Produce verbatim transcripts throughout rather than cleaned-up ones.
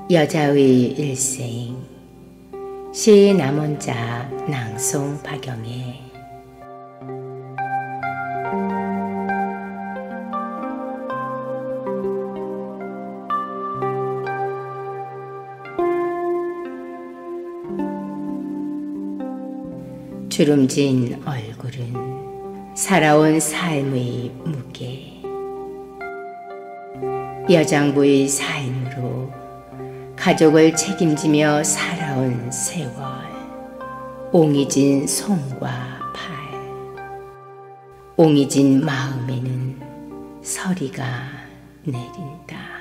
여자의 일생 시 남원자 낭송 박영애. 주름진 얼굴은 살아온 삶의 무게, 여장부의 삶으로 가족을 책임지며 살아온 세월, 옹이진 손과 팔, 옹이진 마음에는 서리가 내린다.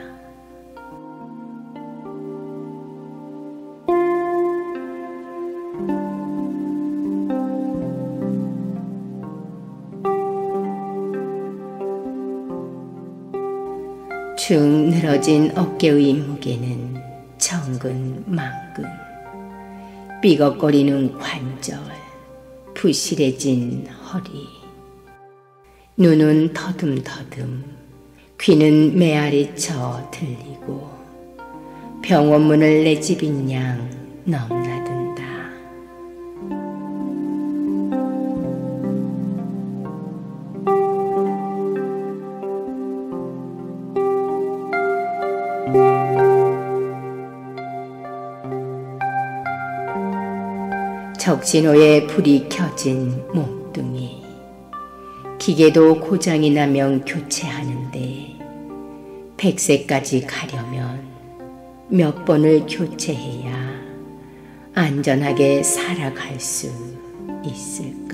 축 늘어진 어깨의 무게는 정근 만근, 삐걱거리는 관절, 부실해진 허리, 눈은 터듬터듬, 귀는 메아리쳐 들리고 병원문을 내 집인 양 넘나든다. 적신호에 불이 켜진 몸뚱이, 기계도 고장이 나면 교체하는데 백세까지 가려면 몇 번을 교체해야 안전하게 살아갈 수 있을까?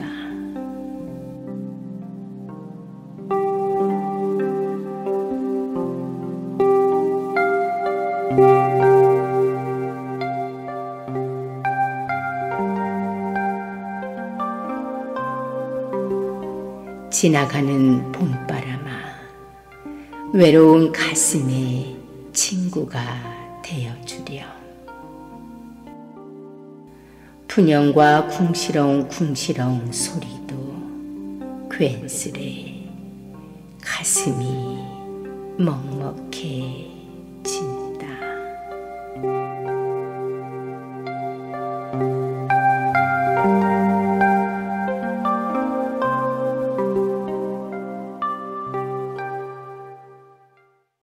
지나가는 봄바람아, 외로운 가슴에 친구가 되어주렴. 분영과 궁시렁 궁시렁 소리도 괜스레 가슴이 먹먹해